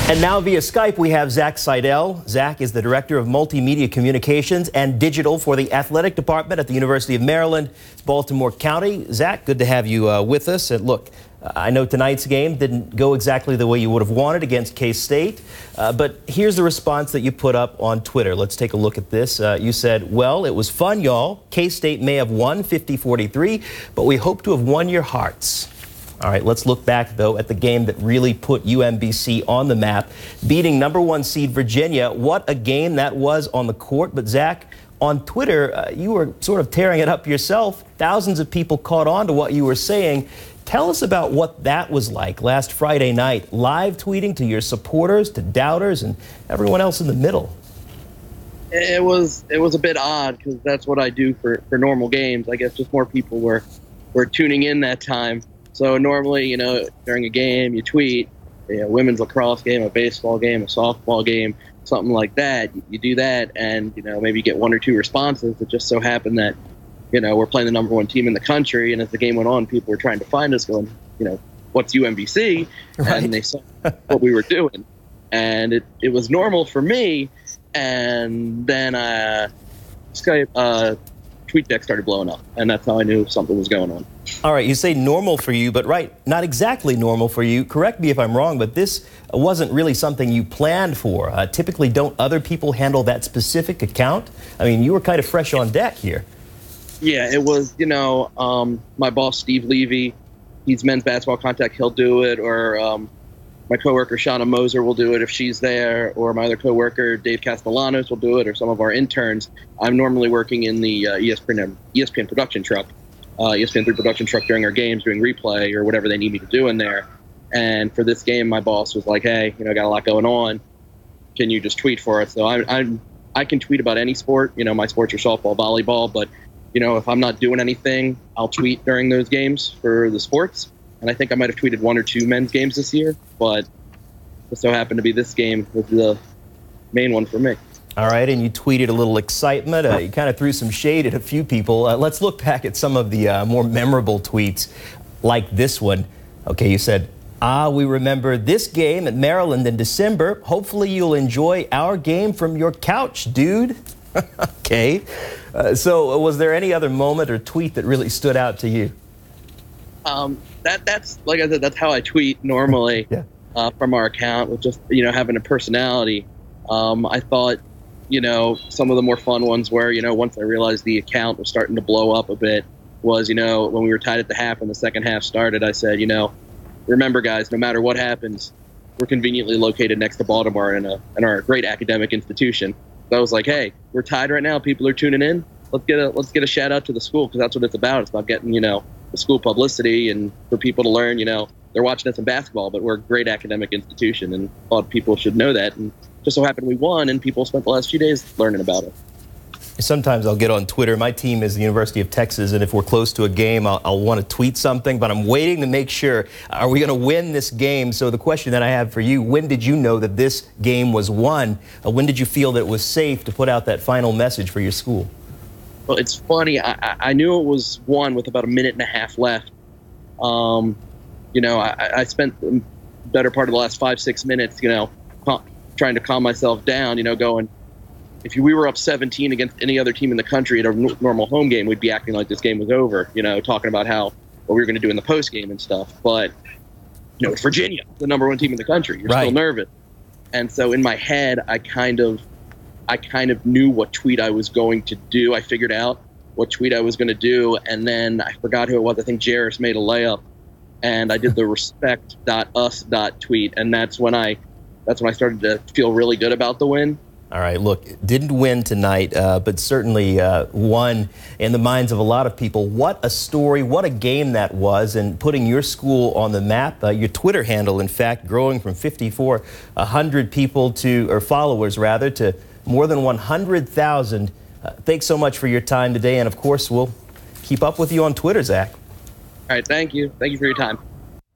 And now via Skype, we have Zach Seidel. Zach is the Director of Multimedia Communications and Digital for the Athletic Department at the University of Maryland, Baltimore County. Zach, good to have you with us. And look, I know tonight's game didn't go exactly the way you would have wanted against K-State, but here's the response that you put up on Twitter. Let's take a look at this. You said, well, it was fun, y'all. K-State may have won 50-43, but we hope to have won your hearts. All right, let's look back, though, at the game that really put UMBC on the map, beating #1 seed Virginia. What a game that was on the court. But, Zach, on Twitter, you were sort of tearing it up yourself. Thousands of people caught on to what you were saying. Tell us about what that was like last Friday night, live tweeting to your supporters, to doubters, and everyone else in the middle. It was a bit odd because that's what I do for normal games. I guess just more people were tuning in that time. So normally, during a game, you tweet, a women's lacrosse game, a baseball game, a softball game, something like that. You do that, and maybe you get 1 or 2 responses. It just so happened that we're playing the #1 team in the country, and as the game went on, people were trying to find us, going, what's UMBC? Right. And they saw what we were doing, and it was normal for me. And then Skype tweet deck started blowing up, and that's how I knew something was going on. All right, you say normal for you, but not exactly normal for you. Correct me if I'm wrong, but this wasn't really something you planned for. Typically, don't other people handle that specific account? I mean, you were kind of fresh on deck here. Yeah, it was, my boss, Steve Levy, he's men's basketball contact, he'll do it, or my coworker, Shauna Moser, will do it if she's there, or my other coworker, Dave Castellanos, will do it, or some of our interns. I'm normally working in the ESPN production truck. ESPN 3 production truck during our games, doing replay or whatever they need me to do in there. And for this game, my boss was like, hey, got a lot going on. Can you just tweet for us? So I can tweet about any sport. My sports are softball, volleyball, but if I'm not doing anything, I'll tweet during those games for the sports. And I think I might have tweeted 1 or 2 men's games this year, but it so happened to be this game was the main one for me. All right, and you tweeted a little excitement. You kind of threw some shade at a few people. Let's look back at some of the more memorable tweets, like this one. Okay, you said, we remember this game at Maryland in December. Hopefully you'll enjoy our game from your couch, dude. Okay. So was there any other moment or tweet that really stood out to you? That's like I said, that's how I tweet normally. Yeah. From our account, with just having a personality. I thought some of the more fun ones were once I realized the account was starting to blow up a bit was when we were tied at the half and the second half started, I said remember guys, no matter what happens, we're conveniently located next to Baltimore in our great academic institution. So I was like, hey, we're tied right now, people are tuning in, let's get a shout out to the school, because that's what it's about getting the school publicity and for people to learn they're watching us in basketball, but we're a great academic institution, and thought people should know that. And just so happened we won, and people spent the last few days learning about it. Sometimes I'll get on Twitter. My team is the University of Texas, and if we're close to a game, I'll want to tweet something, but I'm waiting to make sure, are we going to win this game? So the question that I have for you, when did you know that this game was won? When did you feel that it was safe to put out that final message for your school? Well, it's funny. I knew it was won with about 1.5 minutes left. I spent the better part of the last 5-6 minutes, trying to calm myself down, going, if we were up 17 against any other team in the country at a normal home game, we'd be acting like this game was over, talking about what we were going to do in the post game and stuff. But, it's Virginia, the #1 team in the country. You're still nervous. And so in my head, I kind of knew what tweet I was going to do. I figured out what tweet I was going to do. And then I forgot who it was. I think Jairus made a layup, and I did the respect.us tweet. And that's when I started to feel really good about the win. All right, look, didn't win tonight, but certainly won in the minds of a lot of people. What a story, what a game that was, and putting your school on the map. Your Twitter handle, in fact, growing from 5,400 people or followers rather, to more than 100,000. Thanks so much for your time today, and of course, we'll keep up with you on Twitter, Zach. All right, thank you. Thank you for your time.